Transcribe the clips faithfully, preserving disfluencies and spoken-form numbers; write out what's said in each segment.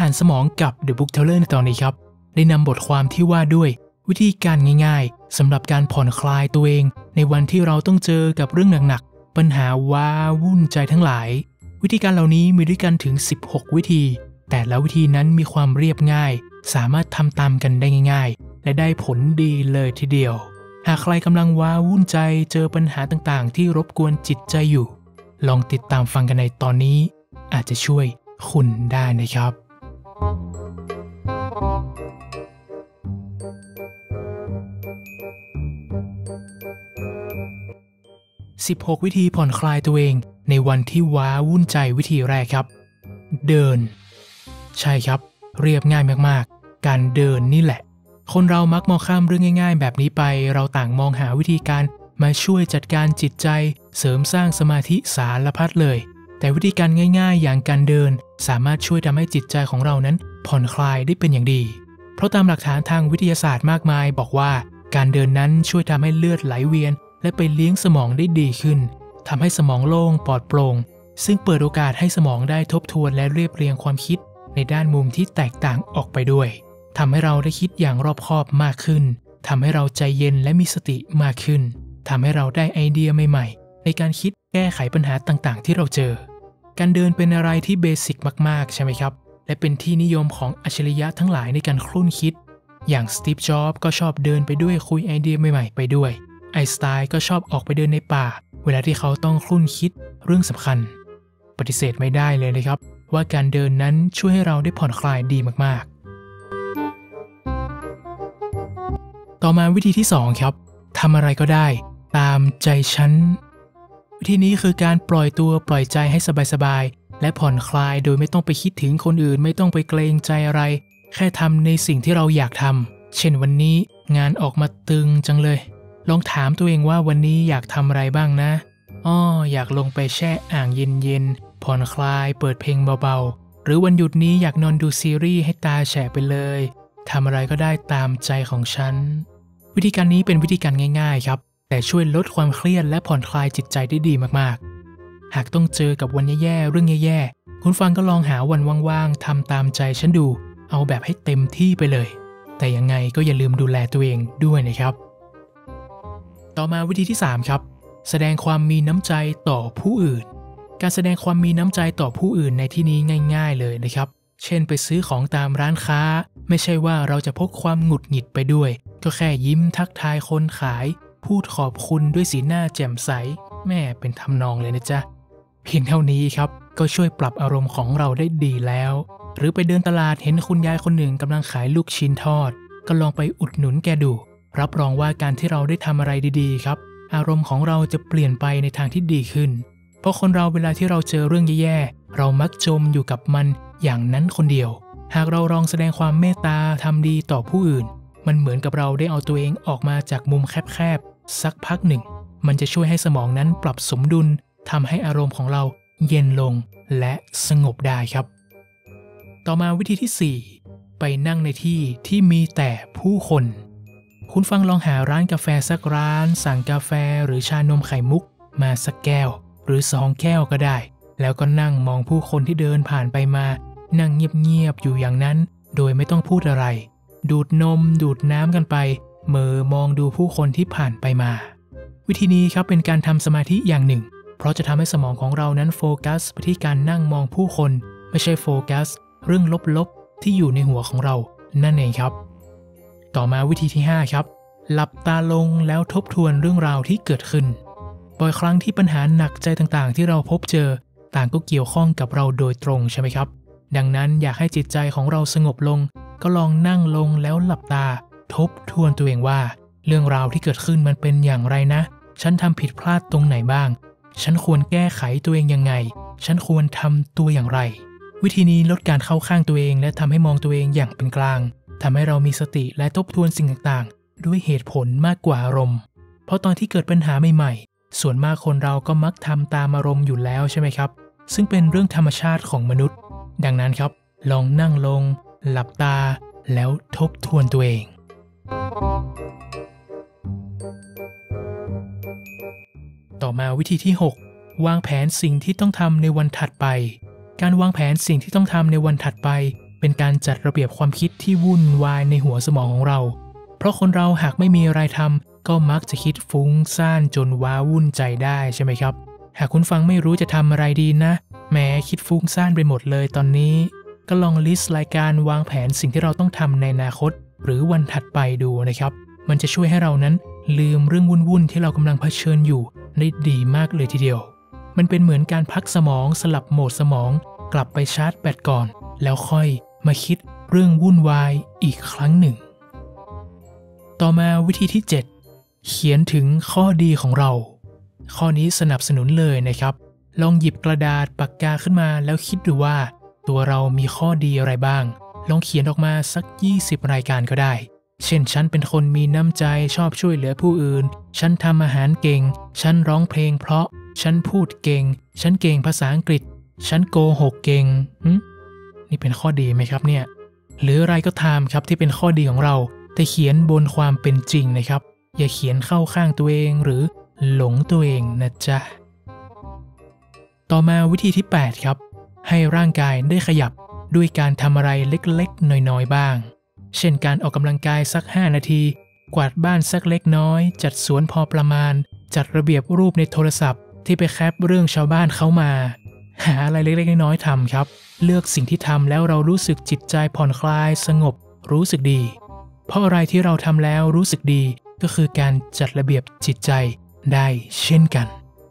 านสมองกับ The Book Teller ในตอนนี้ครับได้นำบทความที่ว่าด้วยวิธีการง่ายๆสำหรับการผ่อนคลายตัวเองในวันที่เราต้องเจอกับเรื่องหนักๆปัญหาว้าวุ่นใจทั้งหลายวิธีการเหล่านี้มีด้วยกันถึงสิบหกวิธีแต่ละวิธีนั้นมีความเรียบง่ายสามารถทำตามกันได้ง่ายๆและได้ผลดีเลยทีเดียวหากใครกำลังว้าวุ่นใจเจอปัญหาต่างๆที่รบกวนจิตใจอยู่ลองติดตามฟังกันในตอนนี้อาจจะช่วยคุณได้นะครับสิบหกวิธีผ่อนคลายตัวเองในวันที่ว้าวุ่นใจวิธีแรกครับเดินใช่ครับเรียบง่ายมากๆการเดินนี่แหละคนเรามักมองข้ามเรื่องง่ายๆแบบนี้ไปเราต่างมองหาวิธีการมาช่วยจัดการจิตใจเสริมสร้างสมาธิสารพัดเลยแต่วิธีการง่ายๆอย่างการเดินสามารถช่วยทำให้จิตใจของเรานั้นผ่อนคลายได้เป็นอย่างดีเพราะตามหลักฐานทางวิทยาศาสตร์มากมายบอกว่าการเดินนั้นช่วยทำให้เลือดไหลเวียนและไปเลี้ยงสมองได้ดีขึ้นทำให้สมองโล่งปลอดโปร่งซึ่งเปิดโอกาสให้สมองได้ทบทวนและเรียบเรียงความคิดในด้านมุมที่แตกต่างออกไปด้วยทำให้เราได้คิดอย่างรอบคอบมากขึ้นทำให้เราใจเย็นและมีสติมากขึ้นทำให้เราได้ไอเดียใหม่ๆในการคิดแก้ไขปัญหาต่างๆที่เราเจอการเดินเป็นอะไรที่เบสิกมากๆใช่ไหมครับและเป็นที่นิยมของอัจฉริยะทั้งหลายในการครุ่นคิดอย่างสตีฟ จ็อบส์ก็ชอบเดินไปด้วยคุยไอเดียใหม่ๆไปด้วยไอน์สไตน์ก็ชอบออกไปเดินในป่าเวลาที่เขาต้องครุ่นคิดเรื่องสำคัญปฏิเสธไม่ได้เลยนะครับว่าการเดินนั้นช่วยให้เราได้ผ่อนคลายดีมากๆต่อมาวิธีที่สองครับทำอะไรก็ได้ตามใจฉันวิธีนี้คือการปล่อยตัวปล่อยใจให้สบายๆและผ่อนคลายโดยไม่ต้องไปคิดถึงคนอื่นไม่ต้องไปเกรงใจอะไรแค่ทำในสิ่งที่เราอยากทำเช่นวันนี้งานออกมาตึงจังเลยลองถามตัวเองว่าวันนี้อยากทำอะไรบ้างนะอ้ออยากลงไปแช่อ่างเย็นๆผ่อนคลายเปิดเพลงเบาๆหรือวันหยุดนี้อยากนอนดูซีรีส์ให้ตาแฉะไปเลยทำอะไรก็ได้ตามใจของฉันวิธีการนี้เป็นวิธีการง่ายๆครับแต่ช่วยลดความเครียดและผ่อนคลายจิตใจได้ดีมากๆหากต้องเจอกับวันแย่ๆเรื่องแย่ๆคุณฟังก็ลองหาวันว่างๆทำตามใจฉันดูเอาแบบให้เต็มที่ไปเลยแต่ยังไงก็อย่าลืมดูแลตัวเองด้วยนะครับต่อมาวิธีที่สามครับแสดงความมีน้ำใจต่อผู้อื่นการแสดงความมีน้ำใจต่อผู้อื่นในที่นี้ง่ายๆเลยนะครับเช่นไปซื้อของตามร้านค้าไม่ใช่ว่าเราจะพกความหงุดหงิดไปด้วยก็แค่ยิ้มทักทายคนขายพูดขอบคุณด้วยสีหน้าแจ่มใสแม่เป็นทำนองเลยนะจ๊ะเพียงเท่านี้ครับก็ช่วยปรับอารมณ์ของเราได้ดีแล้วหรือไปเดินตลาดเห็นคุณยายคนหนึ่งกำลังขายลูกชิ้นทอดก็ลองไปอุดหนุนแกดูรับรองว่าการที่เราได้ทำอะไรดีๆครับอารมณ์ของเราจะเปลี่ยนไปในทางที่ดีขึ้นเพราะคนเราเวลาที่เราเจอเรื่องแย่ๆเรามักจมอยู่กับมันอย่างนั้นคนเดียวหากเราลองแสดงความเมตตาทำดีต่อผู้อื่นมันเหมือนกับเราได้เอาตัวเองออกมาจากมุมแคบๆสักพักหนึ่งมันจะช่วยให้สมองนั้นปรับสมดุลทำให้อารมณ์ของเราเย็นลงและสงบได้ครับต่อมาวิธีที่สี่ไปนั่งในที่ที่มีแต่ผู้คนคุณฟังลองหาร้านกาแฟสักร้านสั่งกาแฟหรือชานมไข่มุกมาสักแก้วหรือสองแก้วก็ได้แล้วก็นั่งมองผู้คนที่เดินผ่านไปมานั่งเงียบๆอยู่อย่างนั้นโดยไม่ต้องพูดอะไรดูดนมดูดน้ำกันไปเมื่อมองดูผู้คนที่ผ่านไปมาวิธีนี้ครับเป็นการทำสมาธิอย่างหนึ่งเพราะจะทำให้สมองของเรานั้นโฟกัสไปที่การนั่งมองผู้คนไม่ใช่โฟกัสเรื่องลบๆที่อยู่ในหัวของเรานั่นเองครับต่อมาวิธีที่ห้าครับหลับตาลงแล้วทบทวนเรื่องราวที่เกิดขึ้นบ่อยครั้งที่ปัญหาหนักใจต่างๆที่เราพบเจอต่างก็เกี่ยวข้องกับเราโดยตรงใช่ไหมครับดังนั้นอยากให้จิตใจของเราสงบลงก็ลองนั่งลงแล้วหลับตาทบทวนตัวเองว่าเรื่องราวที่เกิดขึ้นมันเป็นอย่างไรนะฉันทำผิดพลาดตรงไหนบ้างฉันควรแก้ไขตัวเองยังไงฉันควรทำตัวอย่างไรวิธีนี้ลดการเข้าข้างตัวเองและทำให้มองตัวเองอย่างเป็นกลางทำให้เรามีสติและทบทวนสิ่งต่างๆด้วยเหตุผลมากกว่าอารมณ์เพราะตอนที่เกิดปัญหาใหม่ๆส่วนมากคนเราก็มักทำตามอารมณ์อยู่แล้วใช่ไหมครับซึ่งเป็นเรื่องธรรมชาติของมนุษย์ดังนั้นครับลองนั่งลงหลับตาแล้วทบทวนตัวเองต่อมาวิธีที่หกวางแผนสิ่งที่ต้องทำในวันถัดไปการวางแผนสิ่งที่ต้องทำในวันถัดไปเป็นการจัดระเบียบความคิดที่วุ่นวายในหัวสมองของเราเพราะคนเราหากไม่มีอะไรทำก็มักจะคิดฟุ้งซ่านจนว้าวุ่นใจได้ใช่ไหมครับหากคุณฟังไม่รู้จะทำอะไรดีนะแหมคิดฟุ้งซ่านไปหมดเลยตอนนี้ก็ลองลิสต์รายการวางแผนสิ่งที่เราต้องทำในอนาคตหรือวันถัดไปดูนะครับมันจะช่วยให้เรานั้นลืมเรื่องวุ่นๆที่เรากำลังเผชิญอยู่ได้ดีมากเลยทีเดียวมันเป็นเหมือนการพักสมองสลับโหมดสมองกลับไปชาร์จแบตก่อนแล้วค่อยมาคิดเรื่องวุ่นวายอีกครั้งหนึ่งต่อมาวิธีที่เจ็ดเขียนถึงข้อดีของเราข้อนี้สนับสนุนเลยนะครับลองหยิบกระดาษปากกาขึ้นมาแล้วคิดดูว่าตัวเรามีข้อดีอะไรบ้างลองเขียนออกมาสักยี่สิบรายการก็ได้เช่นฉันเป็นคนมีน้ำใจชอบช่วยเหลือผู้อื่นฉันทำอาหารเก่งฉันร้องเพลงเพราะฉันพูดเก่งฉันเก่งภาษาอังกฤษฉันโกหกเก่งนี่เป็นข้อดีไหมครับเนี่ยหรืออะไรก็ตามครับที่เป็นข้อดีของเราแต่เขียนบนความเป็นจริงนะครับอย่าเขียนเข้าข้างตัวเองหรือหลงตัวเองนะจ๊ะต่อมาวิธีที่แปดครับให้ร่างกายได้ขยับด้วยการทำอะไรเล็กๆน้อยๆบ้างเช่นการออกกำลังกายสักห้านาทีกวาดบ้านสักเล็กน้อยจัดสวนพอประมาณจัดระเบียบรูปในโทรศัพท์ที่ไปแคปเรื่องชาวบ้านเขามาหาอะไรเล็กๆน้อยๆทำครับเลือกสิ่งที่ทำแล้วเรารู้สึกจิตใจผ่อนคลายสงบรู้สึกดีเพราะอะไรที่เราทำแล้วรู้สึกดีก็คือการจัดระเบียบจิตใจได้เช่นกัน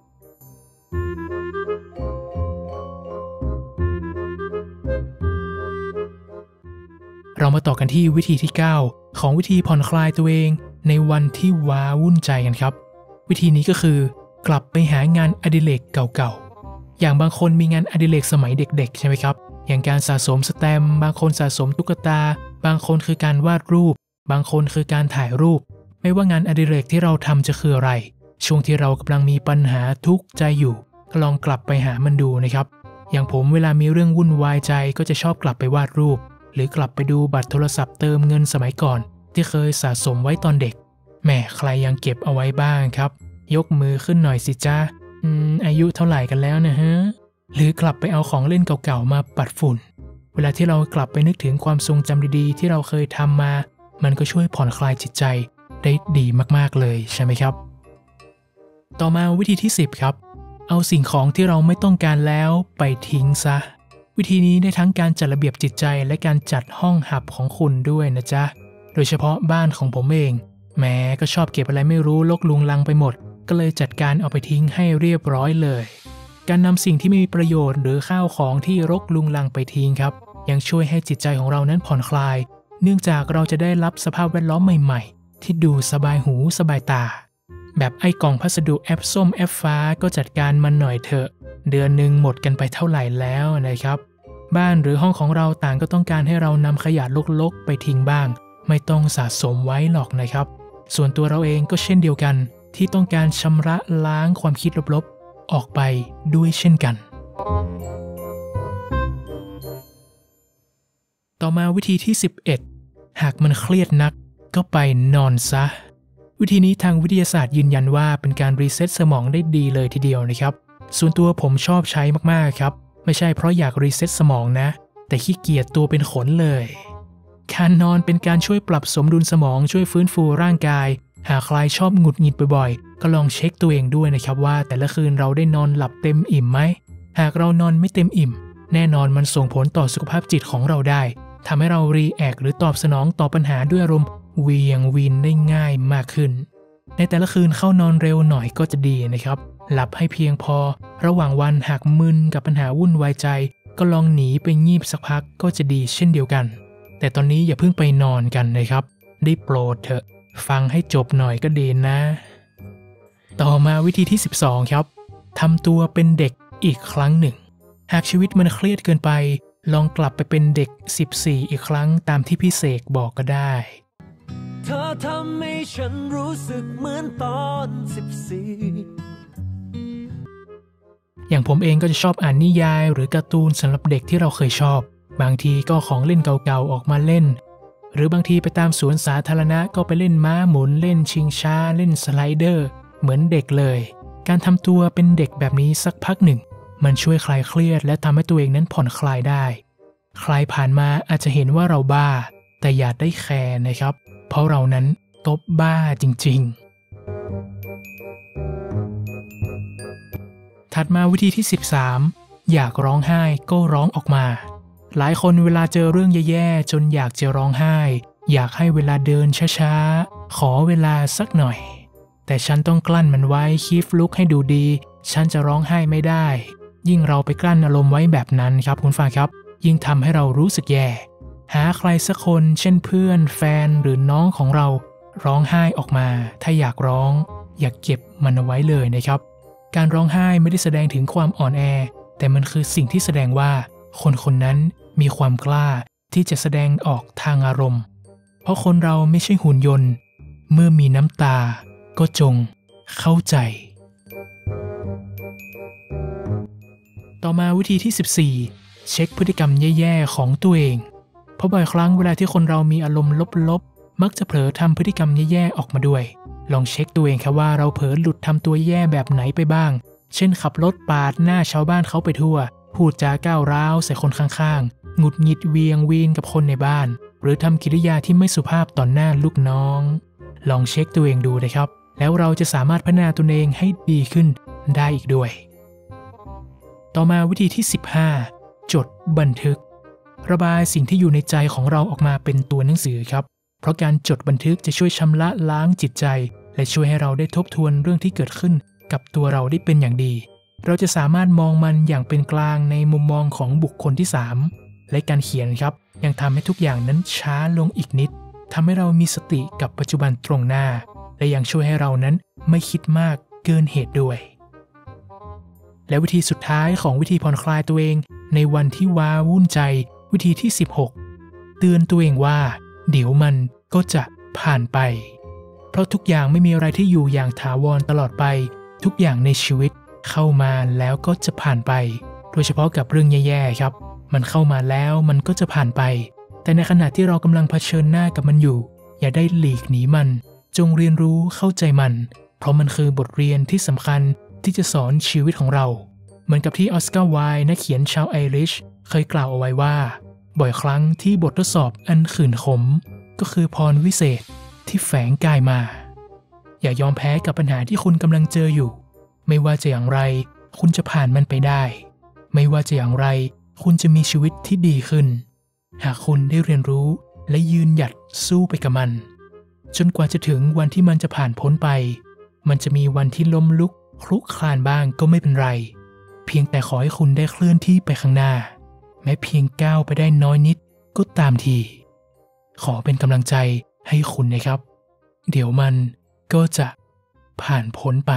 เรามาต่อกันที่วิธีที่เก้าของวิธีผ่อนคลายตัวเองในวันที่ว้าวุ่นใจกันครับวิธีนี้ก็คือกลับไปหางานอดิเรกเก่าๆอย่างบางคนมีงานอดิเรกสมัยเด็กๆใช่ไหมครับอย่างการสะสมสแตมป์บางคนสะสมตุ๊กตาบางคนคือการวาดรูปบางคนคือการถ่ายรูปไม่ว่างานอดิเรกที่เราทำจะคืออะไรช่วงที่เรากำลังมีปัญหาทุกข์ใจอยู่ก็ลองกลับไปหามันดูนะครับอย่างผมเวลามีเรื่องวุ่นวายใจก็จะชอบกลับไปวาดรูปหรือกลับไปดูบัตรโทรศัพท์เติมเงินสมัยก่อนที่เคยสะสมไว้ตอนเด็กแหมใครยังเก็บเอาไว้บ้างครับยกมือขึ้นหน่อยสิจ้าอืมอายุเท่าไหร่กันแล้วนะฮะหรือกลับไปเอาของเล่นเก่าๆมาปัดฝุ่นเวลาที่เรากลับไปนึกถึงความทรงจำดีๆที่เราเคยทำมามันก็ช่วยผ่อนคลายจิตใจได้ดีมากๆเลยใช่ไหมครับต่อมาวิธีที่สิบครับเอาสิ่งของที่เราไม่ต้องการแล้วไปทิ้งซะวิธีนี้ได้ทั้งการจัดระเบียบจิตใจและการจัดห้องหับของคุณด้วยนะจ๊ะโดยเฉพาะบ้านของผมเองแม้ก็ชอบเก็บอะไรไม่รู้รกลุงลังไปหมดก็เลยจัดการเอาไปทิ้งให้เรียบร้อยเลยการนำสิ่งที่ไม่มีประโยชน์หรือข้าวของที่รกลุงลังไปทิ้งครับยังช่วยให้จิตใจของเรานั้นผ่อนคลายเนื่องจากเราจะได้รับสภาพแวดล้อมใหม่ๆที่ดูสบายหูสบายตาแบบไอ้กล่องพัสดุแอปส้มแอปฟ้าก็จัดการมันหน่อยเถอะเดือนหนึ่งหมดกันไปเท่าไหร่แล้วนะครับบ้านหรือห้องของเราต่างก็ต้องการให้เรานำขยะรกๆไปทิ้งบ้างไม่ต้องสะสมไว้หรอกนะครับส่วนตัวเราเองก็เช่นเดียวกันที่ต้องการชำระล้างความคิดลบๆออกไปด้วยเช่นกันต่อมาวิธีที่สิบเอ็ดหากมันเครียดนักก็ไปนอนซะวิธีนี้ทางวิทยาศาสตร์ยืนยันว่าเป็นการรีเซ็ตสมองได้ดีเลยทีเดียวนะครับส่วนตัวผมชอบใช้มากๆครับไม่ใช่เพราะอยากรีเซ็ตสมองนะแต่ขี้เกียจตัวเป็นขนเลยการนอนเป็นการช่วยปรับสมดุลสมองช่วยฟื้นฟูร่างกายหากใครชอบหงุดหงิดบ่อยๆก็ลองเช็คตัวเองด้วยนะครับว่าแต่ละคืนเราได้นอนหลับเต็มอิ่มไหมหากเรานอนไม่เต็มอิ่มแน่นอนมันส่งผลต่อสุขภาพจิตของเราได้ทำให้เรารีแอคหรือตอบสนองต่อปัญหาด้วยอารมณ์เวียงวินได้ง่ายมากขึ้นในแต่ละคืนเข้านอนเร็วหน่อยก็จะดีนะครับหลับให้เพียงพอระหว่างวันหากมึนกับปัญหาวุ่นวายใจก็ลองหนีไปงีบสักพักก็จะดีเช่นเดียวกันแต่ตอนนี้อย่าเพิ่งไปนอนกันนะครับได้โปรดเถอะฟังให้จบหน่อยก็ดีนะต่อมาวิธีที่สิบสองครับทำตัวเป็นเด็กอีกครั้งหนึ่งหากชีวิตมันเครียดเกินไปลองกลับไปเป็นเด็กสิบสี่อีกครั้งตามที่พี่เสกบอกก็ได้เธอทำให้ฉันรู้สึกเหมือนตอนสิบสี่อย่างผมเองก็จะชอบอ่านนิยายหรือการ์ตูนสำหรับเด็กที่เราเคยชอบบางทีก็ของเล่นเก่าๆออกมาเล่นหรือบางทีไปตามสวนสาธารณะก็ไปเล่นม้าหมุนเล่นชิงช้าเล่นสไลเดอร์เหมือนเด็กเลยการทำตัวเป็นเด็กแบบนี้สักพักหนึ่งมันช่วยคลายเครียดและทำให้ตัวเองนั้นผ่อนคลายได้ใครผ่านมาอาจจะเห็นว่าเราบ้าแต่อย่าได้แคร์นะครับเพราะเรานั้นตบบ้าจริงๆถัดมาวิธีที่สิบสามอยากร้องไห้ก็ร้องออกมาหลายคนเวลาเจอเรื่องแย่ๆจนอยากจะร้องไห้อยากให้เวลาเดินช้าๆขอเวลาสักหน่อยแต่ฉันต้องกลั้นมันไว้คีฟลุกให้ดูดีฉันจะร้องไห้ไม่ได้ยิ่งเราไปกลั้นอารมณ์ไว้แบบนั้นครับคุณฟังครับยิ่งทำให้เรารู้สึกแย่หาใครสักคนเช่นเพื่อนแฟนหรือน้องของเราร้องไห้ออกมาถ้าอยากร้องอย่าเก็บมันเอาไว้เลยนะครับการร้องไห้ไม่ได้แสดงถึงความอ่อนแอแต่มันคือสิ่งที่แสดงว่าคนคนนั้นมีความกล้าที่จะแสดงออกทางอารมณ์เพราะคนเราไม่ใช่หุ่นยนต์เมื่อมีน้ำตาก็จงเข้าใจต่อมาวิธีที่สิบสี่เช็คพฤติกรรมแย่ๆของตัวเองเพราะบ่อยครั้งเวลาที่คนเรามีอารมณ์ลบๆมักจะเผลอทำพฤติกรรมแย่ๆออกมาด้วยลองเช็คตัวเองครับว่าเราเผลอหลุดทำตัวแย่แบบไหนไปบ้างเช่นขับรถปาดหน้าชาวบ้านเขาไปทั่วพูดจาก้าวร้าวใส่คนข้างๆหงุดหงิดเวียงวีนกับคนในบ้านหรือทำกิริยาที่ไม่สุภาพต่อหน้าลูกน้องลองเช็คตัวเองดูนะครับแล้วเราจะสามารถพัฒนาตนเองให้ดีขึ้นได้อีกด้วยต่อมาวิธีที่สิบห้าจดบันทึกระบายสิ่งที่อยู่ในใจของเราออกมาเป็นตัวหนังสือครับเพราะการจดบันทึกจะช่วยชำระล้างจิตใจและช่วยให้เราได้ทบทวนเรื่องที่เกิดขึ้นกับตัวเราได้เป็นอย่างดีเราจะสามารถมองมันอย่างเป็นกลางในมุมมองของบุคคลที่สามและการเขียนครับยังทำให้ทุกอย่างนั้นช้าลงอีกนิดทำให้เรามีสติกับปัจจุบันตรงหน้าและยังช่วยให้เรานั้นไม่คิดมากเกินเหตุด้วยและวิธีสุดท้ายของวิธีผ่อนคลายตัวเองในวันที่ว้าวุ่นใจวิธีที่สิบหกเตือนตัวเองว่าเดี๋ยวมันก็จะผ่านไปเพราะทุกอย่างไม่มีอะไรที่อยู่อย่างถาวรตลอดไปทุกอย่างในชีวิตเข้ามาแล้วก็จะผ่านไปโดยเฉพาะกับเรื่องแย่ๆครับมันเข้ามาแล้วมันก็จะผ่านไปแต่ในขณะที่เรากำลังเผชิญหน้ากับมันอยู่อย่าได้หลีกหนีมันจงเรียนรู้เข้าใจมันเพราะมันคือบทเรียนที่สำคัญที่จะสอนชีวิตของเราเหมือนกับที่ออสการ์ไวล์นักเขียนชาวไอริชเคยกล่าวเอาไว้ว่าบ่อยครั้งที่บททดสอบอันขื่นขมก็คือพรวิเศษที่แฝงกายมาอย่ายอมแพ้กับปัญหาที่คุณกำลังเจออยู่ไม่ว่าจะอย่างไรคุณจะผ่านมันไปได้ไม่ว่าจะอย่างไรคุณจะมีชีวิตที่ดีขึ้นหากคุณได้เรียนรู้และยืนหยัดสู้ไปกับมันจนกว่าจะถึงวันที่มันจะผ่านพ้นไปมันจะมีวันที่ล้มลุกคลุกคลานบ้างก็ไม่เป็นไรเพียงแต่ขอให้คุณได้เคลื่อนที่ไปข้างหน้าแม้เพียงก้าวไปได้น้อยนิดก็ตามทีขอเป็นกำลังใจให้คุณนะครับเดี๋ยวมันก็จะผ่านพ้นไป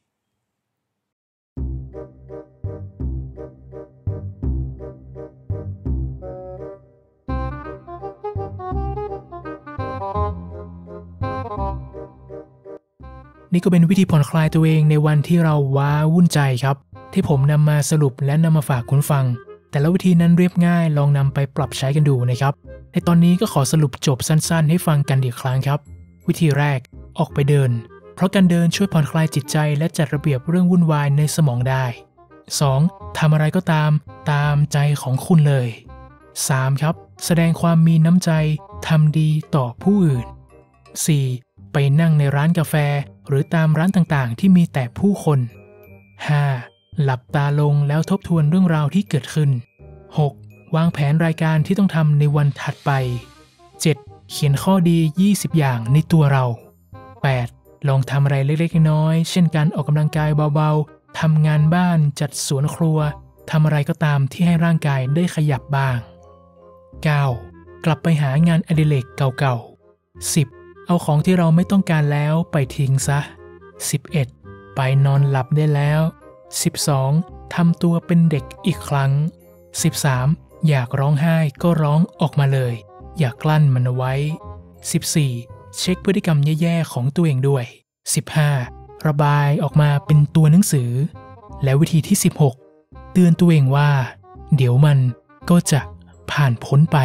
นี่ก็เป็นวิธีผ่อนคลายตัวเองในวันที่เราว้าวุ่นใจครับที่ผมนำมาสรุปและนำมาฝากคุณฟังแต่ละวิธีนั้นเรียบง่ายลองนำไปปรับใช้กันดูนะครับในตอนนี้ก็ขอสรุปจบสั้นๆให้ฟังกันอีกครั้งครับวิธีแรกออกไปเดินเพราะการเดินช่วยผ่อนคลายจิตใจและจัดระเบียบเรื่องวุ่นวายในสมองได้ สอง. ทำอะไรก็ตามตามใจของคุณเลย สาม. ครับแสดงความมีน้ำใจทำดีต่อผู้อื่น สี่. ไปนั่งในร้านกาแฟหรือตามร้านต่างๆที่มีแต่ผู้คน ห้า. หลับตาลงแล้วทบทวนเรื่องราวที่เกิดขึ้น หก. วางแผนรายการที่ต้องทำในวันถัดไป เจ็ด. เขียนข้อดียี่สิบอย่างในตัวเรา แปด. ลองทำอะไรเล็กๆน้อยๆเช่นการออกกำลังกายเบาๆทำงานบ้านจัดสวนครัวทำอะไรก็ตามที่ให้ร่างกายได้ขยับบ้าง เก้า. กลับไปหางานอดิเรกเก่าๆ สิบ. เอาของที่เราไม่ต้องการแล้วไปทิ้งซะ สิบเอ็ด. ไปนอนหลับได้แล้ว สิบสอง. ทำตัวเป็นเด็กอีกครั้ง สิบสาม. อยากร้องไห้ก็ร้องออกมาเลยอย่ากลั้นมันเอาไว้ สิบสี่. เช็คพฤติกรรมแย่ๆของตัวเองด้วย สิบห้า. ระบายออกมาเป็นตัวหนังสือและวิธีที่สิบหกเตือนตัวเองว่าเดี๋ยวมันก็จะผ่านพ้นไป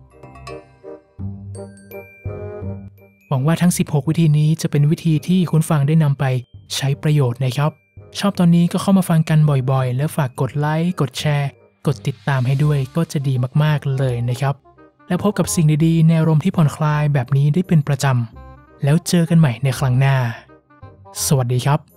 หวังว่าทั้งสิบหกวิธีนี้จะเป็นวิธีที่คุณฟังได้นำไปใช้ประโยชน์นะครับชอบตอนนี้ก็เข้ามาฟังกันบ่อยๆแล้วฝากกดไลค์กดแชร์กดติดตามให้ด้วยก็จะดีมากๆเลยนะครับแล้วพบกับสิ่งดีๆในอารมณ์ที่ผ่อนคลายแบบนี้ได้เป็นประจำแล้วเจอกันใหม่ในครั้งหน้าสวัสดีครับ